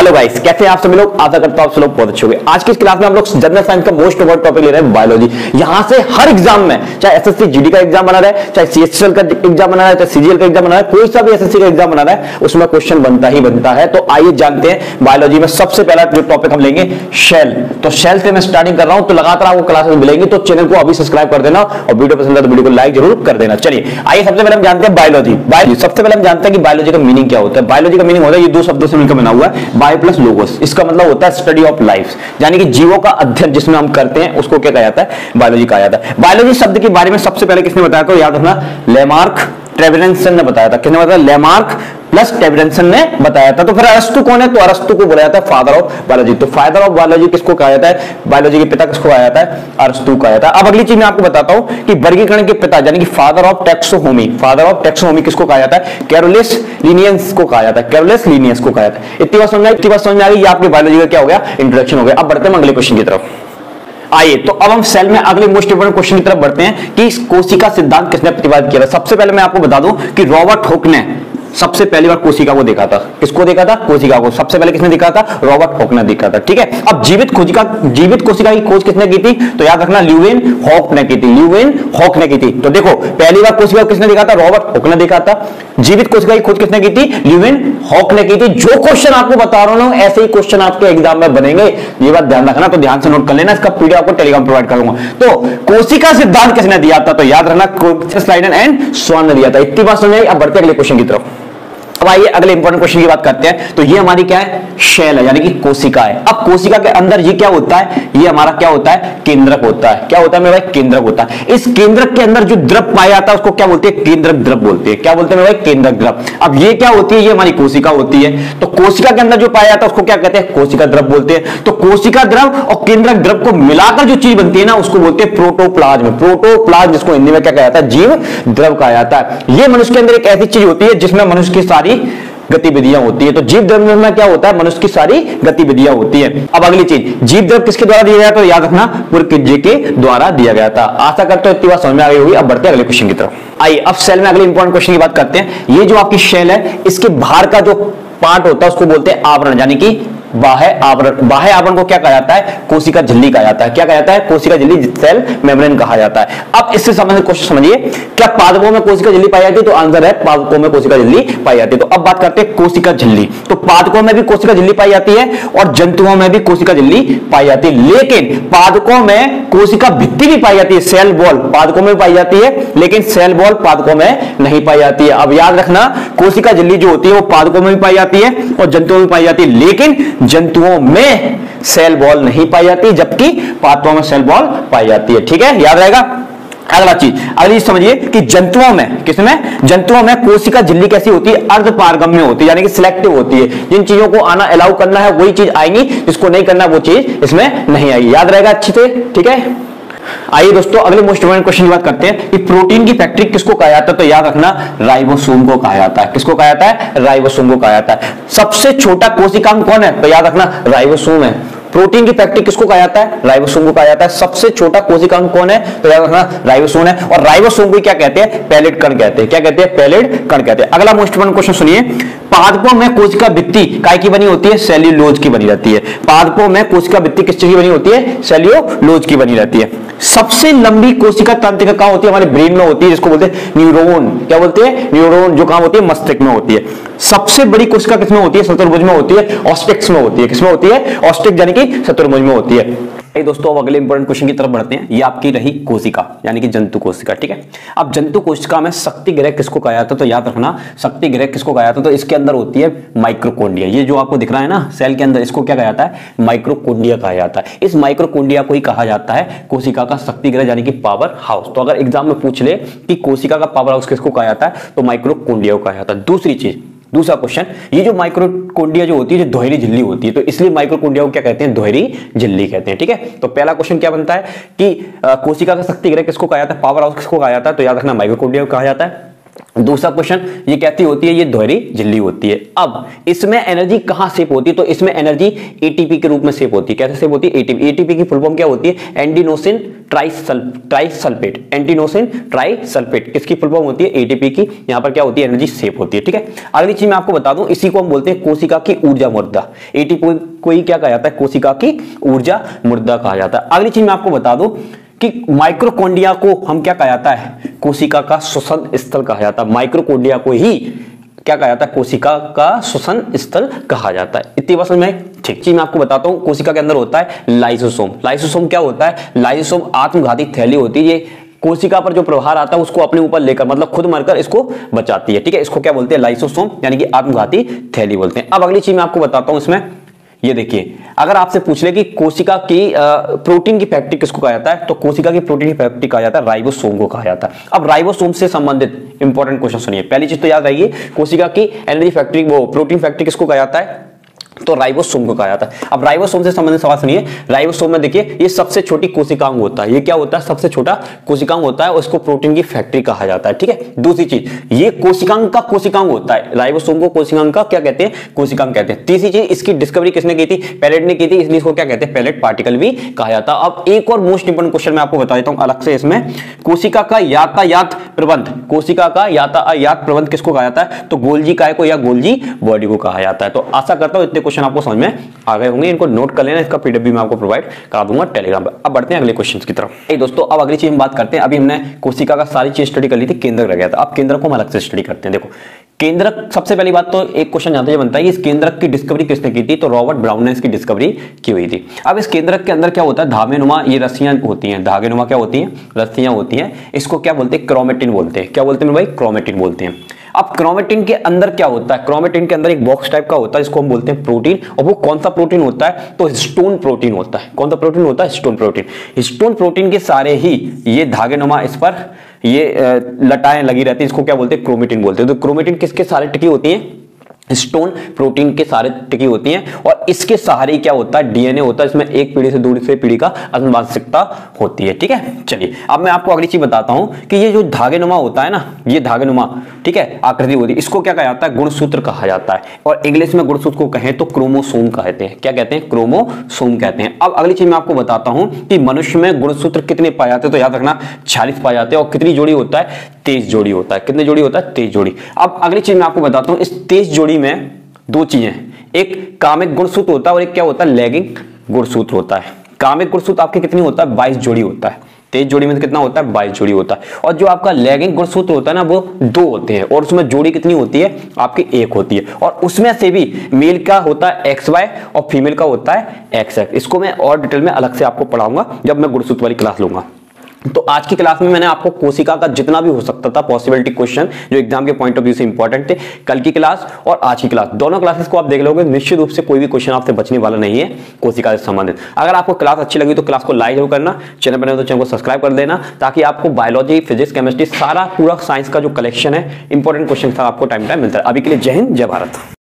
Hello guys, कैसे हैं आप सभी लोग। आशा करता हूं आप सब लोग बहुत अच्छे होंगे। आज की इस क्लास में हम लोग जनरल साइंस का मोस्ट इम्पोर्टेंट टॉपिक ले रहे हैं बायोलॉजी। यहां से हर एग्जाम में, चाहे एसएससी जीडी का एग्जाम बना रहा है, चाहे सीएचएल का एग्जाम बना रहा है, चाहे सीजीएल का एग्जाम बना रहा है, कोई सा भी एसएससी का एग्जाम बना रहा है उसमें क्वेश्चन बनता ही बनता है। तो आइए जानते हैं बायोलॉजी में सबसे पहला जो टॉपिक हम लेंगे शेल। तो शेल से मैं स्टार्टिंग कर रहा हूं, तो लगातार आपको क्लासेस मिलेंगी, तो चैनल को अभी सब्सक्राइब कर देना और वीडियो पसंद है तो वीडियो को लाइक जरूर कर देना। चलिए आइए सबसे पहले हम जानते हैं बायोलॉजी। सबसे पहले हम जानते हैं कि बायोलॉजी का मीनिंग क्या होता है। बायोलॉजी का मीनिंग होता है ये दो शब्दों से मिलकर बना हुआ है, बायो प्लस लोगोस। इसका मतलब होता है स्टडी ऑफ लाइफ, यानी कि जीवों का अध्ययन जिसमें हम करते हैं उसको क्या कहा जाता है, बायोलॉजी कहा जाता है। बायोलॉजी शब्द के बारे में सबसे पहले किसने बताया, तो याद रखना लेमार्क ट्रेवेरेंसन ने बताया था। किसने बताया, लेमार्क प्लस ट्रेवेरेंसन ने बताया था। तो फिर अरस्तु कौन है, तो अरस्तु को बोला जाता है फादर ऑफ बायोलॉजी। तो फादर ऑफ बायोलॉजी किसको कहा जाता है, बायोलॉजी के पिता किसको कहा जाता है, अरस्तु कहा जाता है। अब अगली चीज मैं आपको बताता हूं कि वर्गीकरण के पिता यानी कि father of taxonomy, father of taxonomy किसको कहा जाता है, कैरोलस लिनियस को कहा जाता है, कैरोलस लिनियस को कहा जाता है। इतनी बात समझ में आ गई। ये आपकी बायोलॉजी का क्या हो गया, इंट्रोडक्शन हो गया। अब बढ़ते हैं अगले क्वेश्चन की तरफ। आइए तो अब हम सेल में अगले मोस्ट इंपोर्टेंट क्वेश्चन की तरफ बढ़ते हैं कि इस कोशिका सिद्धांत किसने प्रतिपादित किया था। सबसे पहले मैं आपको बता दूं कि रॉबर्ट हुक ने सबसे पहली बार कोशिका को देखा था। किसको देखा था, कोशिका को। सबसे पहले किसने देखा था, रॉबर्ट हुक ने देखा था। ठीक है। अब जीवित कोशिका की खोज किसने की थी, तो याद रखना ल्यूवेन हॉक ने की थी, ल्यूवेन हॉक ने की थी। तो देखो पहली बार कोशिका किसने देखा था, रॉबर्ट हुक ने देखा था। जीवित कोशिका की खोज किसने की थी, ल्यूवेन हॉक ने की थी। जो क्वेश्चन आपको बता रहा हूं ऐसे ही क्वेश्चन आपके एग्जाम में बनेंगे, ये बात ध्यान रखना। तो ध्यान से नोट कर लेना, इसका पीडीएफ आपको टेलीग्राम प्रोवाइड करूंगा। तो कोशिका सिद्धांत किसने दिया था, तो याद रखना स्लाइडन एंड स्वान ने दिया था। इतनी बात समझ। अब बढ़ते अगले क्वेश्चन की तरफ। अब आइए अगले इंपॉर्टेंट क्वेश्चन की बात करते हैं। तो ये हमारी क्या है, शेल है, यानी कि कोशिका है। अब कोशिका के अंदर ये क्या होता है, ये हमारा क्या होता है, केंद्रक होता है। क्या होता है मेरे भाई, केंद्रक होता है। इस केंद्रक के अंदर जो द्रव पाया जाता है उसको क्या बोलते हैं, केंद्रक द्रव बोलते हैं। क्या बोलते हैं मेरे भाई, केंद्रक द्रव। अब ये क्या होती है, ये हमारी कोशिका होती है। तो कोशिका के अंदर जो पाया जाता है उसको क्या कहते हैं, कोशिका द्रव बोलते हैं। तो कोशिका द्रव और केंद्रक द्रव को मिलाकर जो चीज बनती है ना उसको बोलते हैं प्रोटोप्लाज्म। प्रोटोप्लाज्म जिसको हिंदी में क्या कहा जाता है, जीव द्रव कहा जाता है। ये मनुष्य के अंदर एक ऐसी चीज होती है जिसमें मनुष्य की सारी गतिविधियां होती है। तो जीव द्रव में क्या होता है, मनुष्य की सारी गतिविधियां होती है। अब अगली चीज, जीव द्रव किसके द्वारा दिया गया, तो याद रखना पुरकित्जे के द्वारा दिया गया था। आशा करता हूं इतनी बात समझ में आ गई होगी। अब बढ़ते हैं अगले क्वेश्चन की तरफ। आइए अब सेल में अगले इंपॉर्टेंट क्वेश्चन की बात करते हैं। ये जो आपकी शेल है इसके बाहर का जो पार्ट होता है उसको बोलते हैं आवरण, यानी कि बाह्य आवरण। बाह्य आवरण को क्या कहा जाता है, कोशिका झिल्ली कहा जाता है। क्या कहा जाता है, कोशिका झिल्ली, सेल मेम्ब्रेन कहा जाता है। अब इससे संबंधित क्वेश्चन समझिए, क्या पादपों में कोशिका झिल्ली पाई जाती है, तो आंसर है पादपों में कोशिका झिल्ली पाई जाती है। तो अब बात करते हैं कोशिका झिल्ली। तो पादपों में भी कोशिका झिल्ली पाई जाती है और जंतुओं में भी कोशिका झिल्ली पाई जाती है। लेकिन पादपों में कोशिका भित्ति भी पाई जाती है, सेल वॉल पादपों में पाई जाती है, लेकिन सेल वॉल पादपों में नहीं पाई जाती है। अब याद रखना कोशिका झिल्ली जो होती है वो पादपों में भी पाई जाती है और जंतुओं में पाई जाती है, लेकिन जंतुओं में सेल वॉल नहीं पाई जाती, जबकि पादपों में सेल वॉल पाई जाती है। ठीक है, याद रहेगा। अगली चीज समझिए कि जंतुओं में, किसमें, जंतुओं में कोशिका झिल्ली कैसी होती है, अर्धपारगम्य होती है, यानी कि सिलेक्टिव होती है। जिन चीजों को आना अलाउ करना है वही चीज आएंगी, जिसको नहीं करना वो चीज इसमें नहीं आएगी। याद रहेगा अच्छे से। ठीक है। आइए दोस्तों अगले मोस्ट इंपोर्टेंट क्वेश्चन की बात करते हैं कि प्रोटीन की फैक्ट्री किसको कहा जाता है, तो याद रखना राइबोसोम को कहा जाता है। किसको कहा जाता है, राइबोसोम को कहा जाता है। सबसे छोटा कोशिकांग कौन है, तो याद रखना राइबोसोम है। प्रोटीन की फैक्ट्री किसको कहा जाता है, राइबोसोम को कहा जाता है। सबसे छोटा कोशिकांग कौन है, तो याद रखना राइबोसोम है। और राइबोसोम को क्या कहते हैं, पैलेट कण कहते हैं। क्या कहते हैं, पैलेट कण कहते हैं। अगला मोस्ट इंपोर्टेंट क्वेश्चन सुनिए, पादपों में कोशिका भित्ति काय की बनी होती है, सेल्यूलोज की बनी रहती है। पादपों में कोशिका भित्ति किस चीज की बनी होती है, सेल्यूलोज की बनी रहती है। सबसे लंबी कोशिका तंत्रिका कहां होती है, हमारे ब्रेन में होती है, जिसको बोलते हैं न्यूरॉन। क्या बोलते हैं, न्यूरॉन, जो कहां होती है, मस्तिष्क में होती है। सबसे बड़ी कोशिका किसमें होती है, शतुर्भुज में होती है, ऑस्टिक्स में होती है। किसमें होती है, ऑस्टिक यानी कि शतुर्भुज में होती है। दोस्तों अब अगले इंपॉर्टेंट क्वेश्चन की तरफ बढ़ते हैं। ये आपकी रही कोशिका, यानी कि जंतु कोशिका। ठीक है। अब जंतु कोशिका में शक्ति गृह किसको कहा जाता है, तो याद रखना शक्ति गृह किसको कहा जाता है, तो इसके अंदर होती है माइक्रोकोंडिया। ये जो आपको दिख रहा है ना सेल के अंदर, इसको क्या कहा जाता है, माइक्रोकोंडिया कहा जाता है। इस माइक्रोकोंडिया को ही कहा जाता है कोशिका का शक्ति गृह, यानी कि पावर हाउस। तो अगर एग्जाम में पूछ ले कि कोशिका का पावर हाउस किसको कहा जाता है, तो माइक्रोकोंडिया को कहा जाता है। दूसरी चीज, दूसरा क्वेश्चन, ये जो माइक्रोकोंडिया जो होती है, जो दोहरी झिल्ली होती है, तो इसलिए माइक्रोकोंडिया को क्या कहते हैं, दोहरी झिल्ली कहते हैं। ठीक है। तो पहला क्वेश्चन क्या बनता है कि कोशिका का शक्ति गृह किसको कहा जाता है, पावर हाउस किसको कहा जाता है, तो याद रखना माइक्रोकोंडिया को कहा जाता है। दूसरा क्वेश्चन, ये कहती होती है, ये दोहरी झिल्ली होती है। अब इसमें एनर्जी कहां सेव होती है? तो इसमें एनर्जी एटीपी के रूप में सेव होती है। कैसे सेव होती है? एटीपी। एटीपी की फुल फॉर्म क्या होती है? Adenosine trisulphate. एंडीनोसिन ट्राइसल्फेट किसकी फुल फॉर्म होती है? एटीपी की। यहां पर क्या होती है? एनर्जी सेव होती है। ठीक है, अगली चीज मैं आपको बता दूं, इसी को हम बोलते हैं कोशिका की ऊर्जा मुद्दा। एटीपी को ही क्या कहा जाता है? कोशिका की ऊर्जा मुद्दा कहा जाता है। अगली चीज मैं आपको बता दूं कि माइक्रोकोंडिया को हम क्या कहा जाता है? कोशिका का श्वसन स्थल कहा जाता है। माइक्रोकोंडिया को ही क्या कहा जाता है? कोशिका का श्वसन स्थल कहा जाता है। इतनी बात समझ में? ठीक चीज मैं आपको बताता हूं, कोशिका के अंदर होता है लाइसोसोम। लाइसोसोम क्या होता है? लाइसोसोम आत्मघाती थैली होती है। ये कोशिका पर जो प्रहार आता है उसको अपने ऊपर लेकर, मतलब खुद मरकर इसको बचाती है। ठीक है, इसको क्या बोलते हैं? लाइसोसोम, यानी कि आत्मघाती थैली बोलते हैं। अब अगली चीज मैं आपको बताता हूं, इसमें ये देखिए, अगर आपसे पूछ ले कि कोशिका की प्रोटीन की फैक्ट्री किसको कहा जाता है, तो कोशिका की प्रोटीन की फैक्ट्री कहा जाता है राइबोसोम को कहा जाता है। अब राइबोसोम से संबंधित इंपॉर्टेंट क्वेश्चन सुनिए। पहली चीज तो याद रखिए, कोशिका की एनर्जी फैक्ट्री, वो प्रोटीन फैक्ट्री किसको कहा जाता है? तो राइबोसोम को कहा जाता है। अब राइबोसोम से संबंधित सवाल सुनिए। राइबोसोम में देखिए, ये सबसे छोटी कोशिकांग होता है। ये क्या होता है? सबसे छोटा कोशिकांग होता है, उसको प्रोटीन की फैक्ट्री कहा जाता है। ठीक है, दूसरी चीज, ये कोशिकांग का कोशिकांग होता है। राइबोसोम को कोशिकांग का क्या कहते हैं? कोशिकांग कहते हैं। तीसरी चीज, इसकी डिस्कवरी किसने की थी? पेलेट ने की थी, इसलिए इसको क्या कहते हैं? पेलेट पार्टिकल भी कहा जाता है। अब एक और मोस्ट इंपोर्टेंट क्वेश्चन मैं आपको बता देता हूं अलग से इसमें, कोशिका का यातायात प्रबंध। कोशिका का यातायात प्रबंध किसको कहा जाता है? तो गोल्जी काय को या गोल्जी बॉडी को कहा जाता है। तो आशा करता हूं इतने क्वेश्चन आपको समझ में आ गए होंगे। इनको नोट कर लेना, इसका पीडीएफ भी मैं आपको प्रोवाइड करा दूंगा टेलीग्राम पर। अब बढ़ते हैं अगले क्वेश्चन की तरफ। दोस्तों, अब अगली चीज हम बात करते हैं। अभी हमने कोशिका का सारी चीज स्टडी कर ली थी, केंद्रक रह गया था। अब केंद्रक को हम अलग से स्टडी करते हैं। देखो, केंद्रक, सबसे पहली बात तो एक क्वेश्चन यहाँ से बनता है, इस केंद्रक की डिस्कवरी किसने की थी? तो रॉबर्ट ब्राउन ने इसकी डिस्कवरी की हुई थी। अब इस केंद्रक के अंदर क्या होता है? धागेनुमा ये रस्सियां होती हैं। धागेनुमा क्या होती हैं? रस्सियां होती हैं। इसको क्या बोलते हैं? क्रोमेटिन बोलते हैं। क्या बोलते हैं भाई? क्रोमेटिन बोलते हैं। अब क्रोमेटिन के अंदर क्या होता है? क्रोमेटिन के अंदर एक बॉक्स टाइप का होता है, जिसको हम बोलते हैं प्रोटीन। और वो कौन सा प्रोटीन होता है? तो हिस्टोन प्रोटीन होता है। कौन सा प्रोटीन होता है? Histone protein. हिस्टोन प्रोटीन के सारे ही ये धागेनुमा, इस पर ये लटाएं लगी रहती है, इसको क्या बोलते हैं? क्रोमेटिन बोलते हैं। तो क्रोमेटिन किसके सारे टिकी होती है? हिस्टोन प्रोटीन के सारे टिकी होती हैं। और इसके सहारे क्या होता है? डीएनए होता है। इसमें एक पीढ़ी से दूसरी पीढ़ी का अनुवांशिकता होती है। ठीक है, चलिए अब मैं आपको अगली चीज बताता हूं कि ये जो धागेनुमा होता है ना, ये धागेनुमा, ठीक है, आकृति होती है, इसको क्या कहा जाता है? गुणसूत्र कहा जाता है। और इंग्लिश में गुणसूत्र को कहें तो क्रोमोसोम कहते हैं। क्या कहते हैं? क्रोमोसोम कहते हैं। अब अगली चीज मैं आपको बताता हूं कि मनुष्य में गुणसूत्र कितने पाए जाते हैं? तो याद रखना 46 पाए जाते हैं। और कितनी जोड़ी होता है? 23 जोड़ी होता है। कितनी जोड़ी होता है? 23 जोड़ी। अब अगली चीज मैं आपको बताता हूं, इस 23 जोड़ी में दो चीजें, एक कामिक गुणसूत्र होता है और एक क्या होता है? लैगिंग गुणसूत्र होता है। कामिक गुणसूत्र आपके कितनी होता है? 22 जोड़ी होता है। 23 जोड़ी में कितना होता है? 22 जोड़ी होता है। और जो आपका लैगिंग गुणसूत्र होता है ना, वो 2 होते हैं। और उसमें जोड़ी कितनी होती है? आपकी 1 होती है। और उसमें से भी मेल का होता है XY और फीमेल का होता है XX। इसको मैं और डिटेल में अलग से आपको पढ़ाऊंगा जब मैं गुणसूत्र वाली क्लास लूंगा। तो आज की क्लास में मैंने आपको कोशिका का जितना भी हो सकता था पॉसिबिलिटी क्वेश्चन जो एग्जाम के पॉइंट ऑफ व्यू से इंपॉर्टेंट थे, कल की क्लास और आज की क्लास, दोनों क्लासेस को आप देख लोगे, निश्चित रूप से कोई भी क्वेश्चन आपसे बचने वाला नहीं है कोशिका से संबंधित। अगर आपको क्लास अच्छी लगी तो क्लास को लाइक जरूर करना, चैनल पर तो चैनल को सब्सक्राइब कर देना, ताकि आपको बायोलॉजी, फिजिक्स, केमिस्ट्री, सारा पूरा साइंस का जो कलेक्शन है, इंपॉर्टेंट क्वेश्चन आपको टाइम टाइम मिलता है। अभी के लिए जय हिंद, जय भारत।